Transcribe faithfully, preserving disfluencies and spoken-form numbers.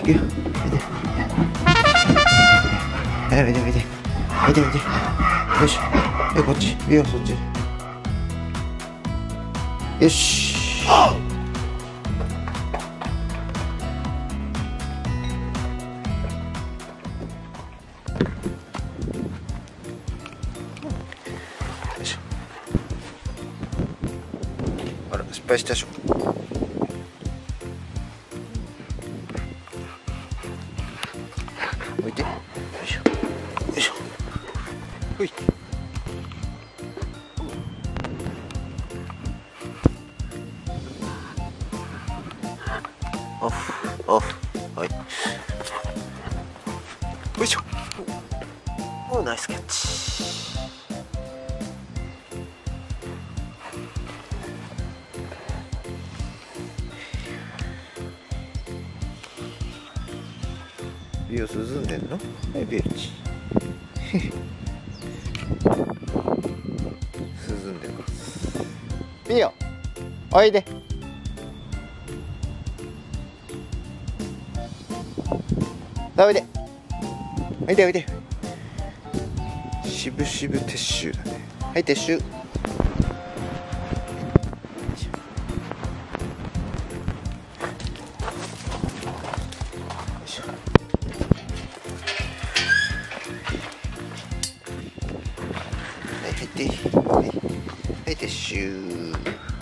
くよ。おいでおいでおいでおいでおいでおいで。よいしょ。え、こっち。いや、そっち。よし。あら、失敗したでしょ。置いて。よいしょ。よいしょ。ほい。オフ、オフ。はい。よいしょ。お、ナイスキャッチ。ビオ涼んでんの？はい、ベルチ。涼んでます。ビオ、おいで。おいで。おいでおいで。しぶしぶ撤収だね。はい、撤収。よいしょ。はい、入って。はい、はい、撤収。